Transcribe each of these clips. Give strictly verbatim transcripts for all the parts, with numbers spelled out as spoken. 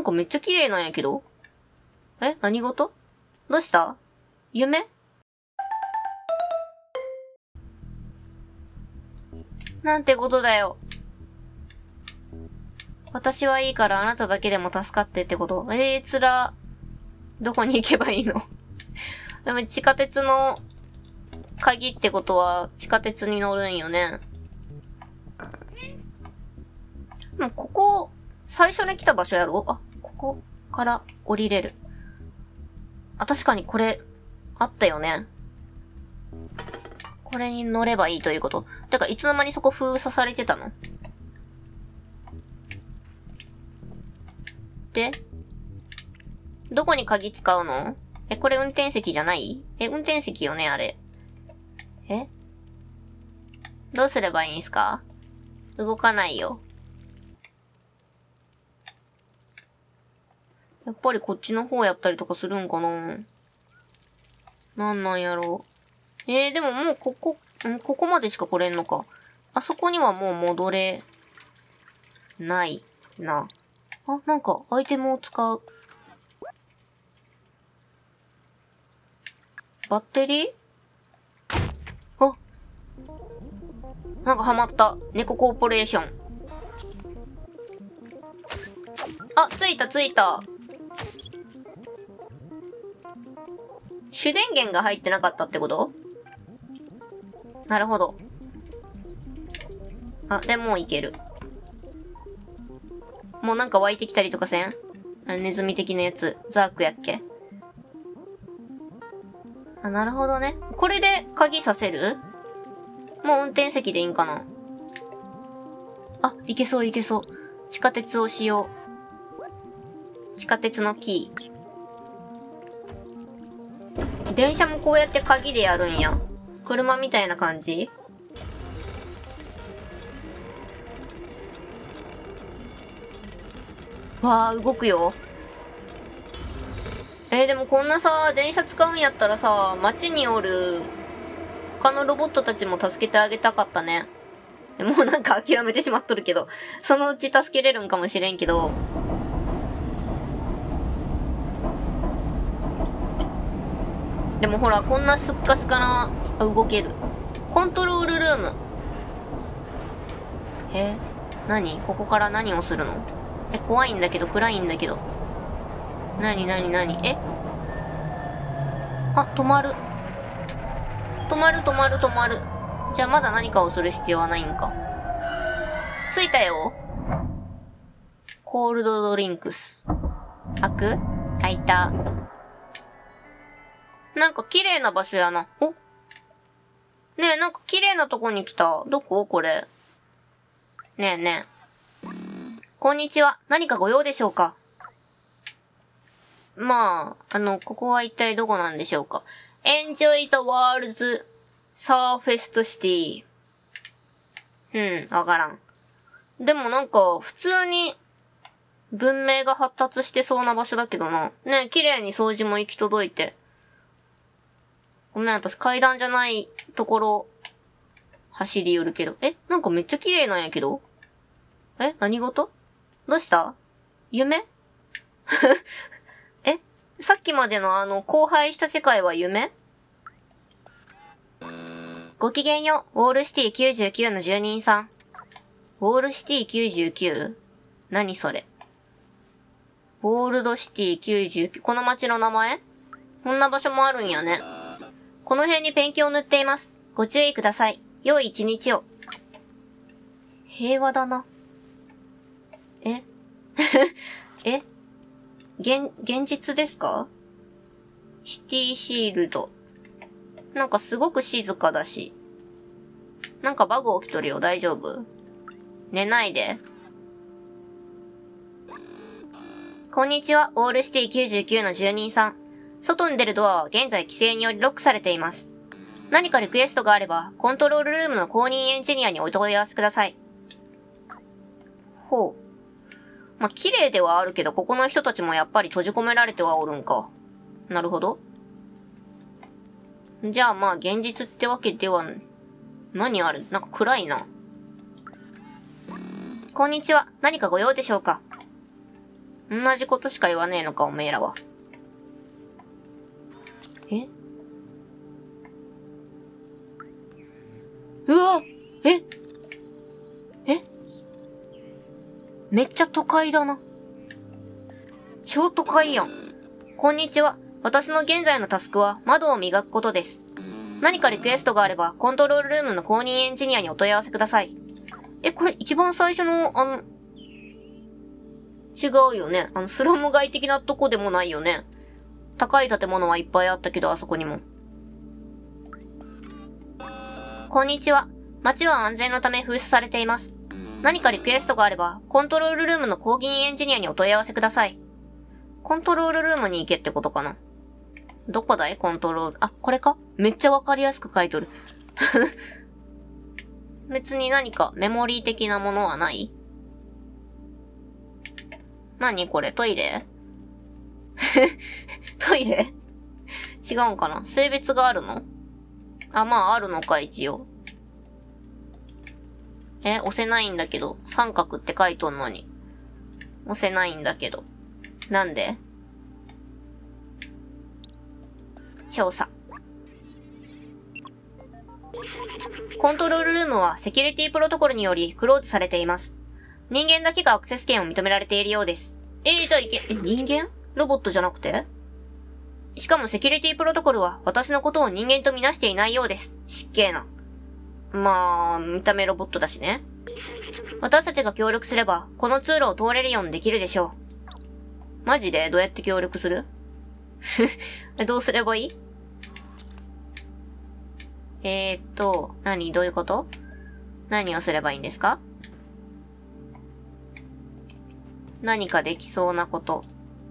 かめっちゃ綺麗なんやけど。え、何事？どうした？夢？なんてことだよ。私はいいからあなただけでも助かってってこと？えー、つら。どこに行けばいいの？でも地下鉄の鍵ってことは地下鉄に乗るんよね。もうここ、最初に来た場所やろ？あ、ここから降りれる。あ、確かにこれ、あったよね。これに乗ればいいということ。てか、いつの間にそこ封鎖されてたの？で、どこに鍵使うの？え、これ運転席じゃない？え、運転席よね、あれ。え？どうすればいいんすか？動かないよ。やっぱりこっちの方やったりとかするんかな？なんなんやろう。えー、でももうここ、んここまでしか来れんのか。あそこにはもう戻れ、ないな。あ、なんかアイテムを使う。バッテリー？あ、なんかハマった。猫コーポレーション。あ、ついたついた。主電源が入ってなかったってこと？なるほど。あ、でもういける。もうなんか湧いてきたりとかせん？あれネズミ的なやつ。ザークやっけ？あ、なるほどね。これで鍵させる？もう運転席でいいんかな？あ、いけそういけそう。地下鉄をしよう。地下鉄のキー。電車もこうやって鍵でやるんや。車みたいな感じ？わー、動くよ。えー、でもこんなさ、電車使うんやったらさ、街におる他のロボットたちも助けてあげたかったね。もうなんか諦めてしまっとるけど、そのうち助けれるんかもしれんけど。でもほら、こんなスッカスカな、あ、動ける。コントロールルーム。え？何？ここから何をするの？え、怖いんだけど、暗いんだけど。何何何？え？あ、止まる。止まる止まる止まる。じゃあまだ何かをする必要はないんか。着いたよ。コールドドリンクス。開く？開いた。なんか綺麗な場所やな。お？ねえ、なんか綺麗なとこに来た。どこ？これ。ねえねえ。こんにちは。何かご用でしょうか？まあ、あの、ここは一体どこなんでしょうか？ Enjoy the world's surfaced city。うん、わからん。でもなんか、普通に、文明が発達してそうな場所だけどな。ねえ、綺麗に掃除も行き届いて。ごめん、私階段じゃないところ、走り寄るけど。え、なんかめっちゃ綺麗なんやけど？え、何事？どうした？夢？え、さっきまでのあの、荒廃した世界は夢？ごきげんよう、ウォールシティきゅうじゅうきゅうの住人さん。ウォールシティ きゅうじゅうきゅう？ 何それ？ウォールドシティきゅうじゅうきゅう、この街の名前？こんな場所もあるんやね。この辺にペンキを塗っています。ご注意ください。良い一日を。平和だな。ええ現、現実ですか？シティシールド。なんかすごく静かだし。なんかバグ起きとるよ。大丈夫？寝ないで。こんにちは。ウォールシティきゅうじゅうきゅうの住人さん。外に出るドアは現在規制によりロックされています。何かリクエストがあれば、コントロールルームの公認エンジニアにお問い合わせください。ほう。まあ、綺麗ではあるけど、ここの人たちもやっぱり閉じ込められてはおるんか。なるほど。じゃあまあ、現実ってわけでは、何ある？なんか暗いな。こんにちは。何かご用でしょうか？ 同じことしか言わねえのか、おめえらは。えうわええめっちゃ都会だな。超都会やん。こんにちは。私の現在のタスクは窓を磨くことです。何かリクエストがあれば、コントロールルームの公認エンジニアにお問い合わせください。え、これ一番最初の、あの、違うよね。あの、スラム街的なとこでもないよね。高い建物はいっぱいあったけど、あそこにも。こんにちは。街は安全のため封鎖されています。何かリクエストがあれば、コントロールルームの公認エンジニアにお問い合わせください。コントロールルームに行けってことかな。どこだいコントロール。あ、これかめっちゃわかりやすく書いとる。別に何かメモリー的なものはない？何これトイレトイレ違うんかな性別があるの？あ、まああるのか一応。え、押せないんだけど。三角って書いとんのに。押せないんだけど。なんで？調査。コントロールルームはセキュリティプロトコルによりクローズされています。人間だけがアクセス権を認められているようです。えー、じゃあいけ、え、人間？ロボットじゃなくて？しかもセキュリティプロトコルは私のことを人間とみなしていないようです。失敬な。まあ、見た目ロボットだしね。私たちが協力すれば、この通路を通れるようにできるでしょう。マジでどうやって協力する？どうすればいい？えーっと、何？どういうこと？何をすればいいんですか？何かできそうなこと。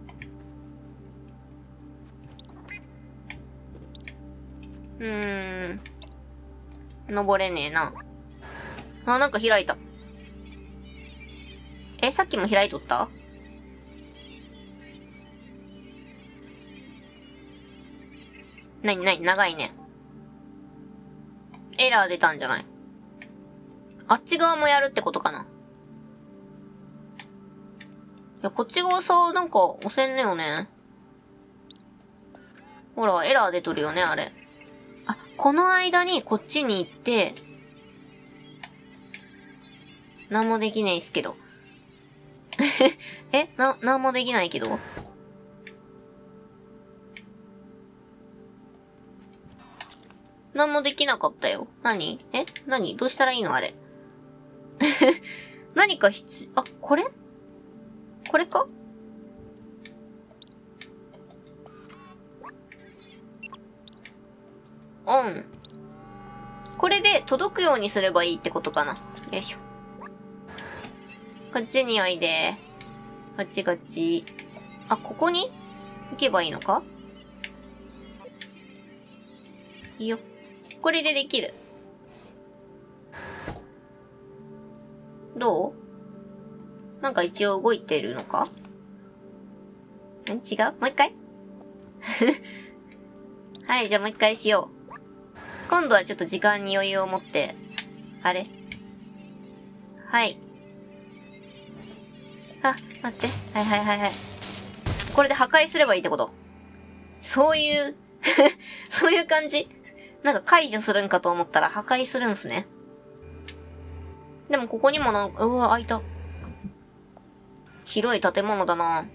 うーん。登れねえな。あ、なんか開いた。え、さっきも開いとった？なになに長いね。エラー出たんじゃない？あっち側もやるってことかな。いや、こっち側さ、なんか押せんねよね。ほら、エラー出とるよね、あれ。あ、この間にこっちに行って、なんもできねえっすけど。えな、なんもできないけどなんもできなかったよ。何？え何？どうしたらいいのあれ。何か必、あ、これ？これか？オン。これで届くようにすればいいってことかな。よいしょ。こっちにおいで。こっちこっち。あ、ここに行けばいいのか？いいよ。これでできる。どう？なんか一応動いてるのか？ん？違う？もう一回はい、じゃあもう一回しよう。今度はちょっと時間に余裕を持って。あれ？はい。あ、待って。はいはいはいはい。これで破壊すればいいってこと？そういうそういう感じ？なんか解除するんかと思ったら破壊するんすね。でもここにもなんか、うわ、開いた。広い建物だな。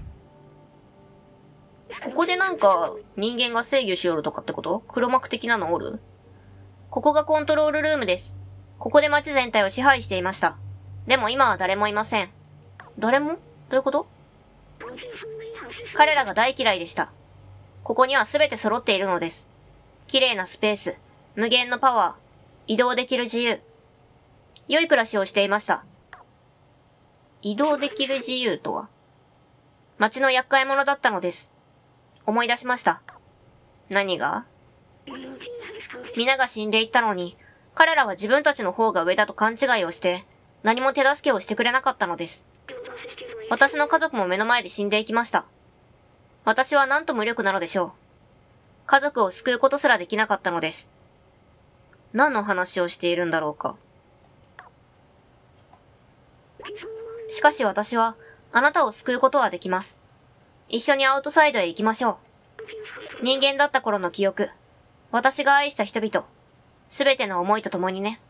ここでなんか人間が制御しよるとかってこと？黒幕的なのおる？ここがコントロールルームです。ここで街全体を支配していました。でも今は誰もいません。誰も？どういうこと？彼らが大嫌いでした。ここには全て揃っているのです。綺麗なスペース、無限のパワー、移動できる自由。良い暮らしをしていました。移動できる自由とは？街の厄介者だったのです。思い出しました。何が？皆が死んでいったのに、彼らは自分たちの方が上だと勘違いをして、何も手助けをしてくれなかったのです。私の家族も目の前で死んでいきました。私はなんと無力なのでしょう。家族を救うことすらできなかったのです。何の話をしているんだろうか。しかし私は、 あなたを救うことはできます。一緒にアウトサイドへ行きましょう。人間だった頃の記憶、私が愛した人々、すべての思いと共にね。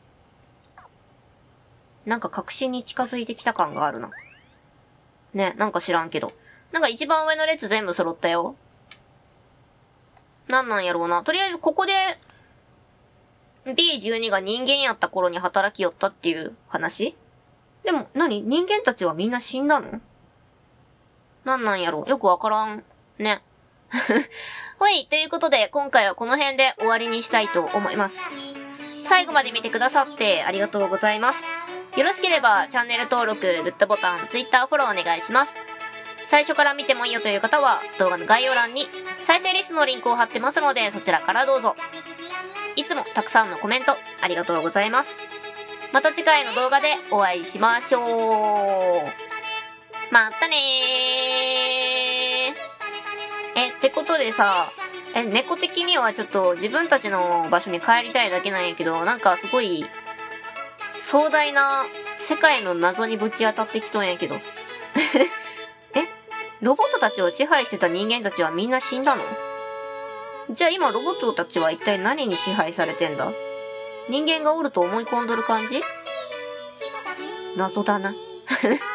なんか確信に近づいてきた感があるな。ね、なんか知らんけど。なんか一番上の列全部揃ったよ。なんなんやろうな。とりあえずここで、ビーじゅうに が人間やった頃に働きよったっていう話？でも、何？人間たちはみんな死んだの？なんなんやろう。よくわからん。ね。ほい、ということで、今回はこの辺で終わりにしたいと思います。最後まで見てくださってありがとうございます。よろしければ、チャンネル登録、グッドボタン、Twitter フォローお願いします。最初から見てもいいよという方は、動画の概要欄に再生リストのリンクを貼ってますので、そちらからどうぞ。いつもたくさんのコメント、ありがとうございます。また次回の動画でお会いしましょう。またねー。え、ってことでさ、え、猫的にはちょっと自分たちの場所に帰りたいだけなんやけど、なんかすごい、壮大な世界の謎にぶち当たってきとんやけど。え、ロボットたちを支配してた人間たちはみんな死んだの？じゃあ今ロボットたちは一体何に支配されてんだ？人間がおると思い込んどる感じ？謎だな。